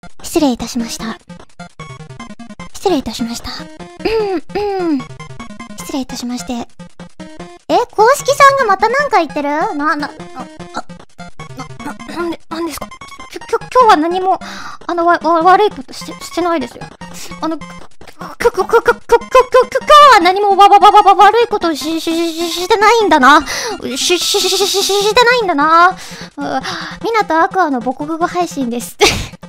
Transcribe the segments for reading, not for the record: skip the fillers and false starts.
失礼いたしました。失礼いたしました。失礼いたしまして。公式さんがまたなんか言ってる？なんですか？今日は何も、悪いことしてないですよ。今日は何も悪いことしてないんだな。してないんだな。ミナとアクアの母国語配信です。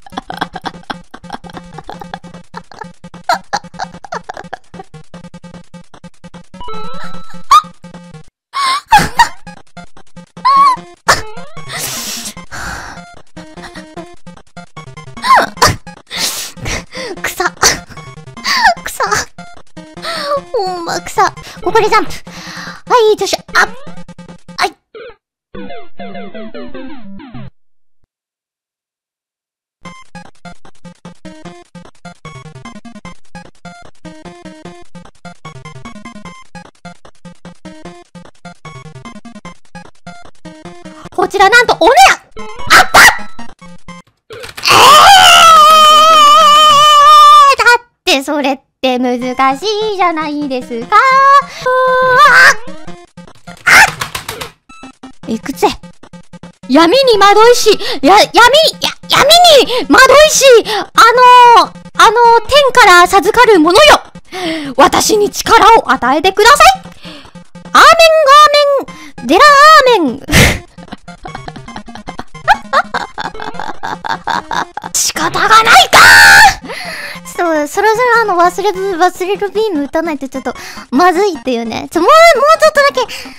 ほんま草。ここでジャンプ。はい、よし。はい。こちらなんとおねやあっただってそれって難しいじゃないですか。いくつ闇に惑いし、闇に惑いし、天から授かるものよ。私に力を与えてください。アーメン、デラーメン。仕方がないかそろそろ忘れるビーム打たないとちょっとまずいっていうね。もうちょっとだけ。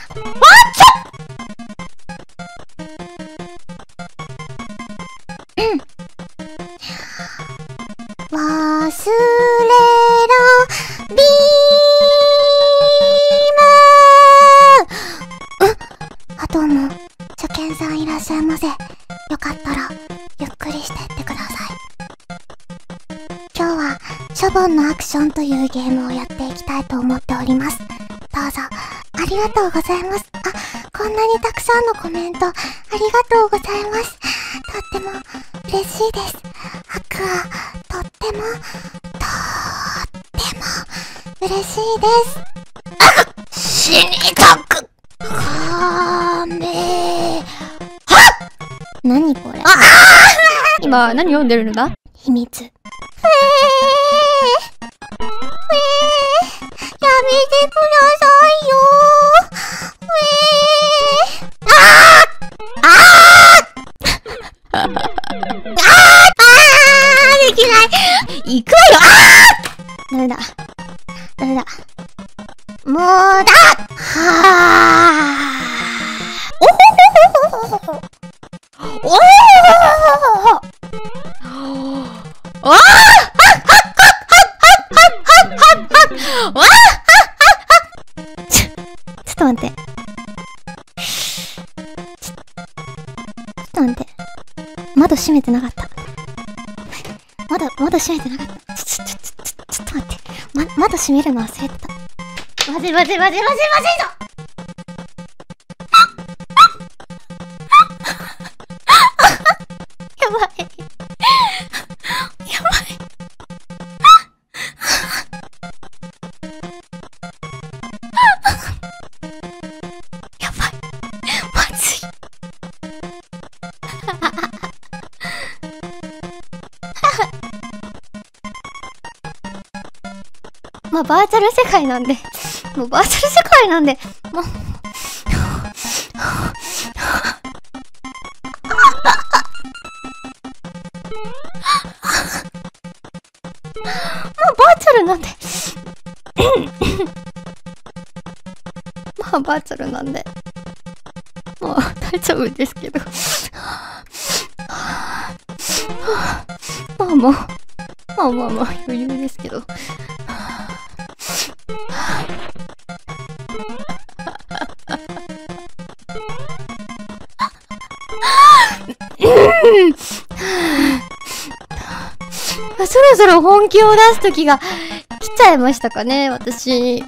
忘れろビーム。どうも初見さんいらっしゃいませ。よかったらゆっくりしてってください。今日はショボンのアクションというゲームをやっていきたいと思っております。どうぞありがとうございます。こんなにたくさんのコメントありがとうございます。とっても嬉しいです。アクアとっても嬉しいです。死にたく何これ？今何読んでるのだ？秘密。やめてくださいよ。できない。行くわよ。ダメだ。もうだ。ちょっと待って。窓閉めてなかった。窓閉めてなかった。ちょっと待って。窓閉めるの忘れてた。まずいぞ。やばい。まずい。まあバーチャル世界なんで、もうバーチャルなんで、もう大丈夫ですけど。まあ余裕ですけど。そろそろ本気を出す時が来ちゃいましたかね、私。